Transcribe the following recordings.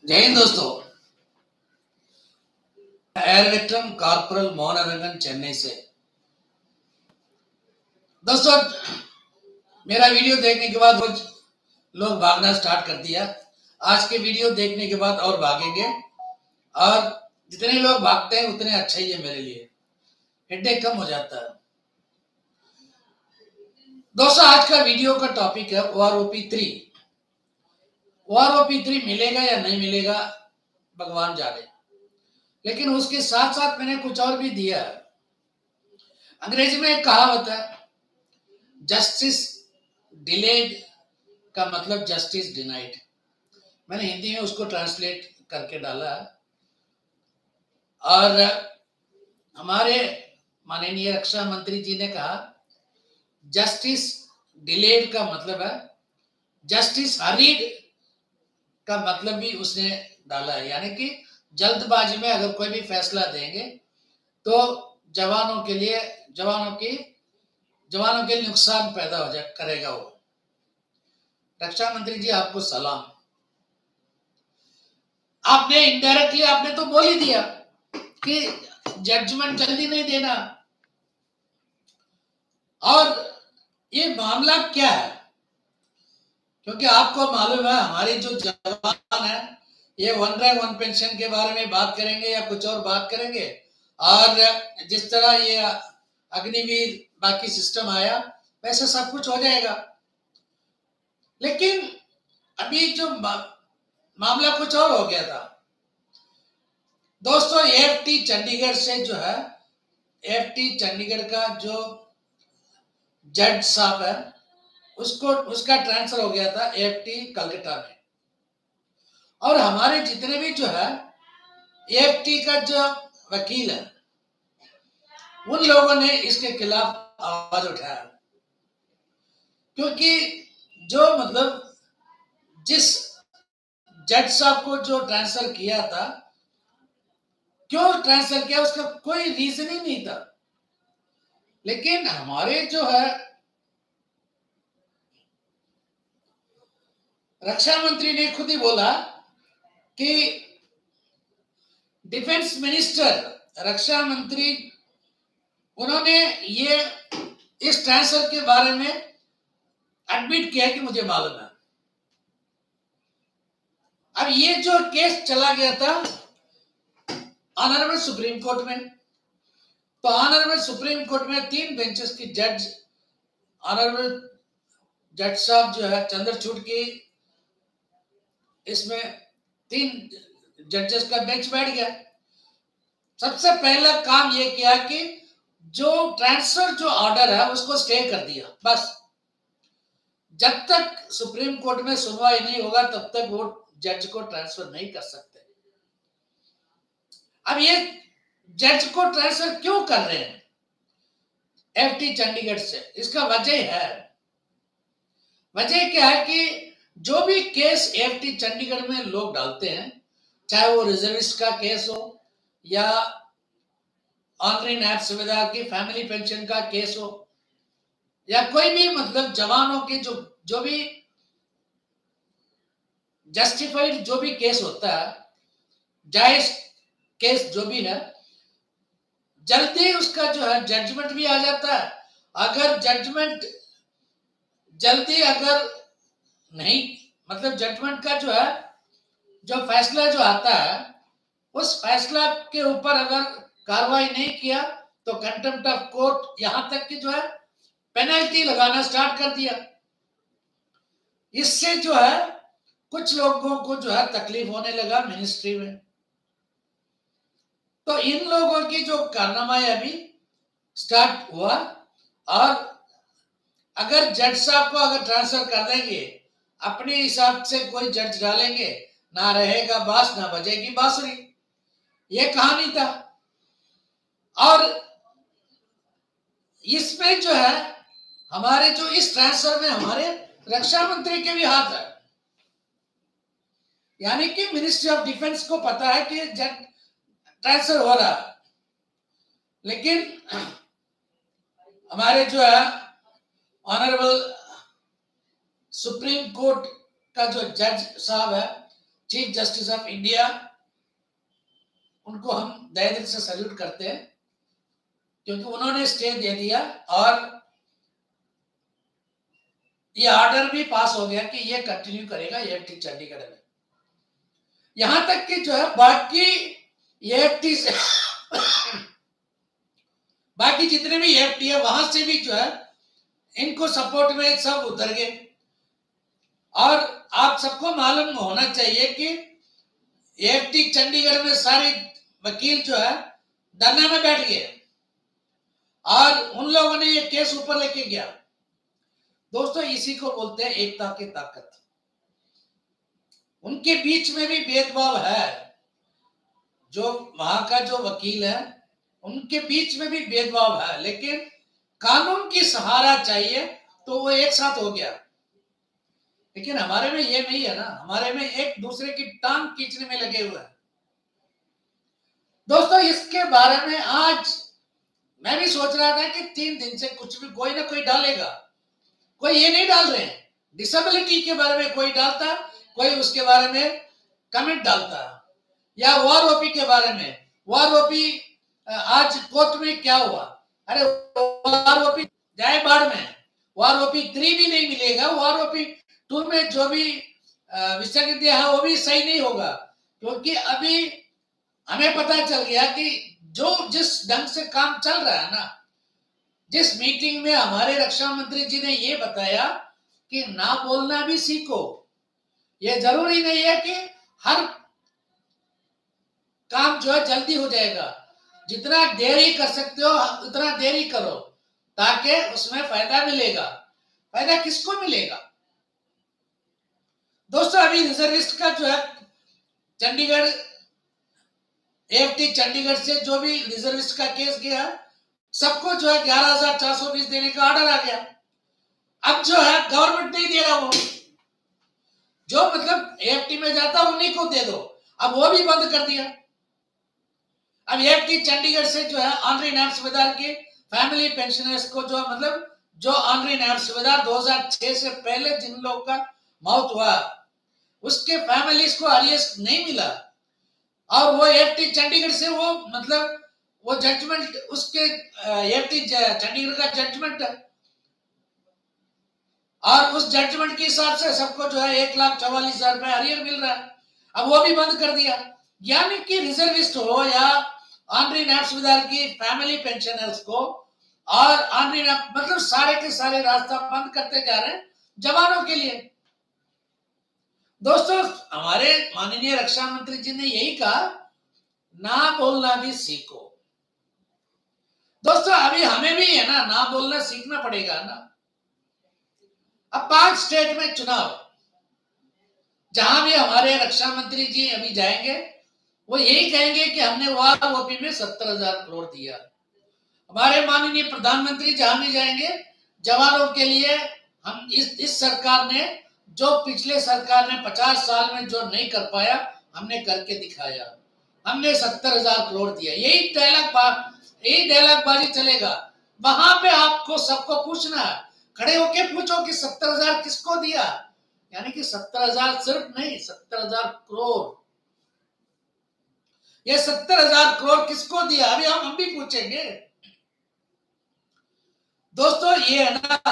जय हिंद दोस्तों। Air Vikram corporal Mohanrangan Chennai से। दोस्तों, मेरा वीडियो देखने के बाद कुछ लोग भागना स्टार्ट कर दिया। आज के वीडियो देखने के बाद और भागेंगे, और जितने लोग भागते हैं उतने अच्छा ही है मेरे लिए, हेडेक कम हो जाता है। दोस्तों, आज का वीडियो का टॉपिक है OROP3। OROP3 मिलेगा या नहीं मिलेगा भगवान जाने, लेकिन उसके साथ साथ मैंने कुछ और भी दिया है। अंग्रेजी में एक कहावत है, जस्टिस डिलेड का मतलब जस्टिस डिनाइड। मैंने हिंदी में उसको ट्रांसलेट करके डाला, और हमारे माननीय रक्षा मंत्री जी ने कहा जस्टिस डिलेड का मतलब है जस्टिस हरीड का मतलब भी उसने डाला है, यानी कि जल्दबाजी में अगर कोई भी फैसला देंगे तो जवानों के लिए नुकसान पैदा हो जाए करेगा वो। रक्षा मंत्री जी, आपको सलाम। आपने इनडायरेक्टली आपने तो बोल ही दिया कि जजमेंट जल्दी नहीं देना। और ये मामला क्या है? क्योंकि आपको मालूम है हमारे जो जवान है, ये वन रैंक वन पेंशन के बारे में बात करेंगे या कुछ और बात करेंगे, और जिस तरह ये अग्निवीर बाकी सिस्टम आया वैसे सब कुछ हो जाएगा। लेकिन अभी जो मामला कुछ और हो गया था दोस्तों। एएफटी चंडीगढ़ से जो है, एएफटी चंडीगढ़ का जो जज साहब है उसका ट्रांसफर हो गया था एएफटी कलकत्ता में। और हमारे जितने भी जो है एएफटी का जो वकील है, उन लोगों ने इसके खिलाफ आवाज उठाया, क्योंकि जो मतलब जिस जज साहब को जो ट्रांसफर किया था, क्यों ट्रांसफर किया उसका कोई रीजन ही नहीं था। लेकिन हमारे जो है रक्षा मंत्री ने खुद ही बोला कि डिफेंस मिनिस्टर रक्षा मंत्री उन्होंने ये इस ट्रांसफर के बारे में एडमिट किया कि मुझे मालूम है। अब ये जो केस चला गया था ऑनरेबल सुप्रीम कोर्ट में, तो ऑनरेबल सुप्रीम कोर्ट में 3 बेंचेस की जज ऑनरेबल जज साहब जो है चंद्रचूड़ की, इसमें 3 जजेस का बेंच बैठ गया। सबसे पहला काम ये किया कि जो ट्रांसफर जो ऑर्डर है उसको स्टे कर दिया। बस जब तक सुप्रीम कोर्ट में सुनवाई नहीं होगा तब तक वो जज को ट्रांसफर नहीं कर सकते। अब ये जज को ट्रांसफर क्यों कर रहे हैं एएफटी चंडीगढ़ से? इसका वजह है, वजह क्या है कि जो भी केस एएफटी चंडीगढ़ में लोग डालते हैं, चाहे वो रिजर्विस्ट का केस हो या ऑनरी नैब सुविधा की फैमिली पेंशन का केस हो, या कोई भी मतलब जवानों के जो भी जस्टिफाइड जो भी केस होता है, जायज केस जो भी है, जल्दी उसका जो है जजमेंट भी आ जाता है। अगर जजमेंट जल्दी अगर नहीं, मतलब जजमेंट का जो है जो फैसला जो आता है, उस फैसला के ऊपर अगर कार्रवाई नहीं किया तो कंटेम्प्ट ऑफ कोर्ट, यहां तक कि जो है पेनल्टी लगाना स्टार्ट कर दिया। इससे जो है कुछ लोगों को जो है तकलीफ होने लगा मिनिस्ट्री में। तो इन लोगों की जो कारनामा अभी स्टार्ट हुआ, और अगर जज साहब को अगर ट्रांसफर कर देंगे, अपने हिसाब से कोई जज डालेंगे, ना रहेगा बांस ना बजेगी बांसुरी, ये कहानी था। और इसमें जो है हमारे जो इस ट्रांसफर में हमारे रक्षा मंत्री के भी हाथ है, यानी कि मिनिस्ट्री ऑफ डिफेंस को पता है कि जज ट्रांसफर हो रहा है। लेकिन हमारे जो है ऑनरेबल सुप्रीम कोर्ट का जो जज साहब है चीफ जस्टिस ऑफ इंडिया, उनको हम तहे दिल से सल्यूट करते हैं, क्योंकि उन्होंने स्टे दे दिया और ये ऑर्डर भी पास हो गया कि ये कंटिन्यू करेगा एएफटी चंडीगढ़ में। यहां तक कि जो है बाकी एएफटी से बाकी जितने भी एएफटी है वहां से भी जो है इनको सपोर्ट में सब उतर गए। और आप सबको मालूम होना चाहिए कि एएफटी चंडीगढ़ में सारे वकील जो है धरने में बैठ गए और उन लोगों ने ये केस ऊपर लेके गया। दोस्तों, इसी को बोलते हैं एकता की ताकत। उनके बीच में भी भेदभाव है, जो वहां का जो वकील है उनके बीच में भी भेदभाव है, लेकिन कानून की सहारा चाहिए तो वो एक साथ हो गया। लेकिन हमारे में ये नहीं है ना, हमारे में एक दूसरे की टांग खींचने में लगे हुए हैं। दोस्तों, इसके बारे में आज मैं भी सोच रहा था कि 3 दिन से कुछ भी कोई ना कोई डालेगा। कोई ये नहीं डाल रहे हैं, डिसेबिलिटी के बारे में कोई डालता, कोई उसके बारे में कमेंट डालता, या वॉर ओपी के बारे में। वॉर ओपी आज कोर्ट में क्या हुआ? अरे वॉर ओपी जाए बाढ़ में, वॉर ओपी 3 भी नहीं मिलेगा, वॉर ओपी 2 में जो भी विषय दिया है वो भी सही नहीं होगा, क्योंकि अभी हमें पता चल गया कि जो जिस ढंग से काम चल रहा है ना, जिस मीटिंग में हमारे रक्षा मंत्री जी ने ये बताया कि ना बोलना भी सीखो। ये जरूरी नहीं है कि हर काम जो है जल्दी हो जाएगा, जितना देरी कर सकते हो उतना देरी करो, ताकि उसमें फायदा मिलेगा। फायदा किसको मिलेगा? दोस्तों, अभी रिजर्विस्ट का जो है चंडीगढ़ एएफटी चंडीगढ़ से जो भी रिजर्विस्ट का केस गया, सबको जो है 11,420 देने का ऑर्डर आ गया। अब जो है गवर्नमेंट नहीं दे रहा, वो जो मतलब एएफटी में जाता उन्हीं को दे दो, अब वो भी बंद कर दिया। अब एएफटी चंडीगढ़ से जो है ऑनरी नायब सूबेदार के फैमिली पेंशनर्स को जो मतलब जो ऑनरी नायब सूबेदार 2006 से पहले जिन लोगों का मौत हुआ उसके फैमिलीज को आरएएस नहीं मिला, और वो एएफटी चंडीगढ़ से वो मतलब वो जजमेंट उसके एएफटी चंडीगढ़ का जजमेंट है, और उस जजमेंट के हिसाब से सबको जो है 1,44,000 रुपए अरियर मिल रहा है। अब वो भी बंद कर दिया। यानी कि रिजर्विस्ट हो या ऑनरी नायब सूबेदार की फैमिली पेंशनर्स को और ऑनरी मतलब सारे के सारे रास्ता बंद करते जा रहे हैं जवानों के लिए। दोस्तों, हमारे माननीय रक्षा मंत्री जी ने यही कहा, ना बोलना भी सीखो। दोस्तों, अभी हमें भी है ना बोलना सीखना पड़ेगा ना। अब 5 स्टेट में चुनाव, जहां भी हमारे रक्षा मंत्री जी अभी जाएंगे वो यही कहेंगे कि हमने वॉर ओपी में 70,000 करोड़ दिया। हमारे माननीय प्रधानमंत्री जहां भी जाएंगे जवानों के लिए हम इस सरकार ने जो पिछले सरकार ने 50 साल में जो नहीं कर पाया हमने करके दिखाया, हमने 70,000 करोड़ दिया। यही डायलॉग बाजी चलेगा। वहां पे आपको सबको पूछना है, खड़े होके पूछो कि 70,000 किसको दिया, यानी कि 70,000 सिर्फ नहीं 70,000 करोड़। ये 70,000 करोड़ किसको दिया, अभी हम भी पूछेंगे। दोस्तों, ये है ना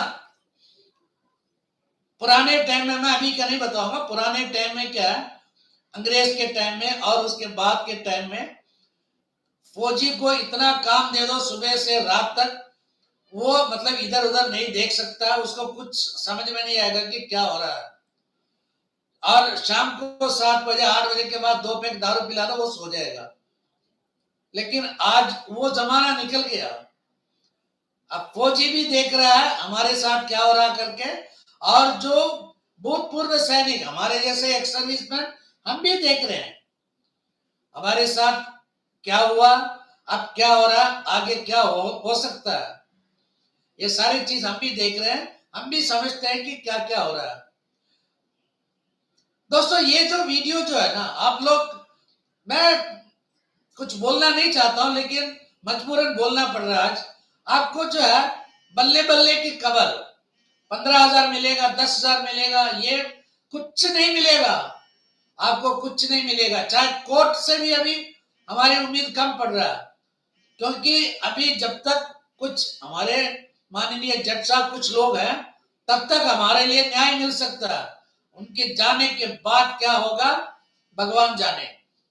पुराने टाइम में, मैं अभी क्या नहीं बताऊंगा, पुराने टाइम में क्या है, अंग्रेज के टाइम में और उसके बाद के टाइम में फौजी को इतना काम दे दो सुबह से रात तक, वो मतलब इधर उधर नहीं देख सकता, उसको कुछ समझ में नहीं आएगा कि क्या हो रहा है। और शाम को 7 बजे 8 बजे के बाद 2 पैक दारू पिला दो वो सो जाएगा। लेकिन आज वो जमाना निकल गया। अब फौजी भी देख रहा है हमारे साथ क्या हो रहा करके, और जो भूतपूर्व सैनिक हमारे जैसे एक्स सर्विसमैन हम भी देख रहे हैं हमारे साथ क्या हुआ, अब क्या हो रहा, आगे क्या हो सकता है। ये सारी चीज हम भी देख रहे हैं, हम भी समझते हैं कि क्या क्या हो रहा है। दोस्तों, ये जो वीडियो जो है ना, आप लोग, मैं कुछ बोलना नहीं चाहता हूं लेकिन मजबूरन बोलना पड़ रहा है। आज आपको जो है बल्ले बल्ले की खबर, 15,000 मिलेगा, 10,000 मिलेगा, ये कुछ नहीं मिलेगा। आपको कुछ नहीं मिलेगा, चाहे कोर्ट से भी अभी हमारी उम्मीद कम पड़ रहा है, क्योंकि अभी जब तक कुछ हमारे माननीय जज साहब कुछ लोग हैं, तब तक हमारे लिए न्याय मिल सकता है। उनके जाने के बाद क्या होगा भगवान जाने।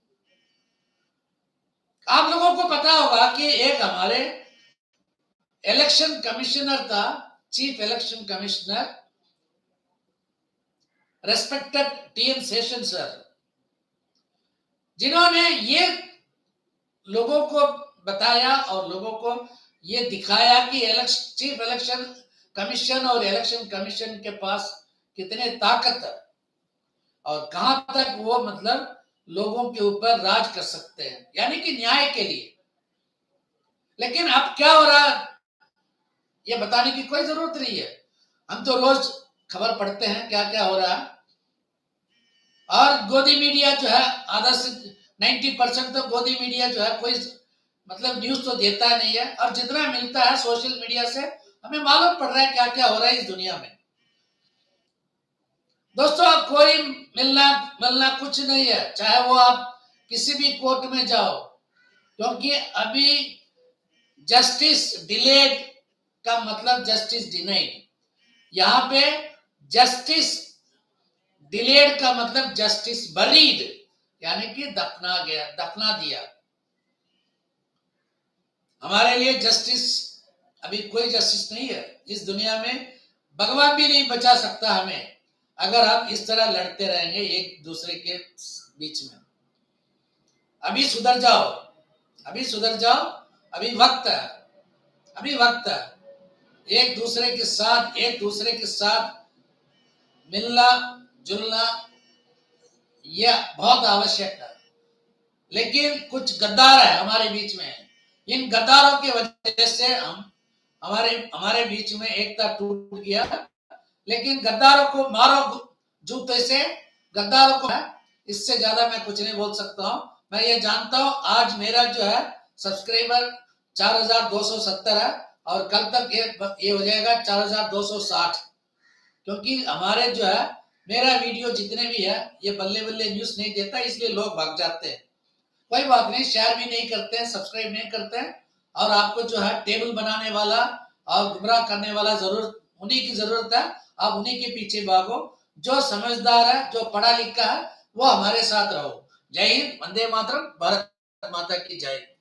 आप लोगों को पता होगा कि एक हमारे इलेक्शन कमिश्नर था, chief election commissioner, respected TN Seshan sir, जिन्होंने ये लोगों को बताया और लोगों को ये दिखाया कि चीफ इलेक्शन कमीशन और इलेक्शन कमीशन के पास कितने ताकत है और कहां तक वो मतलब लोगों के ऊपर राज कर सकते हैं, यानी कि न्याय के लिए। लेकिन अब क्या हो रहा है ये बताने की कोई जरूरत नहीं है, हम तो रोज खबर पढ़ते हैं क्या क्या हो रहा है। और गोदी मीडिया जो है आधा से 90% तो गोदी मीडिया जो है कोई मतलब न्यूज तो देता नहीं है, और जितना मिलता है सोशल मीडिया से हमें मालूम पड़ रहा है क्या क्या हो रहा है इस दुनिया में। दोस्तों अब कोई मिलना कुछ नहीं है, चाहे वो आप किसी भी कोर्ट में जाओ, क्योंकि अभी जस्टिस डिलेड का मतलब जस्टिस डिनाइड। यहां पे जस्टिस डिलेड का मतलब जस्टिस बरीड, यानी कि दफना गया, दफना दिया। हमारे लिए जस्टिस अभी कोई जस्टिस नहीं है इस दुनिया में, भगवान भी नहीं बचा सकता हमें अगर आप इस तरह लड़ते रहेंगे एक दूसरे के बीच में। अभी सुधर जाओ, अभी सुधर जाओ, अभी वक्त है, अभी वक्त है। एक दूसरे के साथ मिलना जुलना यह बहुत आवश्यक है। लेकिन कुछ गद्दार है हमारे बीच में, इन गद्दारों की वजह से हम हमारे बीच में एकता टूट गया। लेकिन गद्दारों को मारो जूते से, गद्दारों को, इससे ज्यादा मैं कुछ नहीं बोल सकता हूं। मैं ये जानता हूं आज मेरा जो है सब्सक्राइबर 4270 है और कल तक ये हो जाएगा 4260, क्योंकि हमारे जो है मेरा वीडियो जितने भी है ये बल्ले बल्ले न्यूज नहीं देता, इसलिए लोग भाग जाते हैं। कोई बात नहीं, शेयर भी नहीं करते हैं, सब्सक्राइब नहीं करते हैं, और आपको जो है टेबल बनाने वाला और गुमराह करने वाला उन्हीं की जरूरत है। आप उन्हीं के पीछे भागो, जो समझदार है, जो पढ़ा लिखा है, वो हमारे साथ रहो। जय हिंद, वंदे मातरम, भारत माता की जय।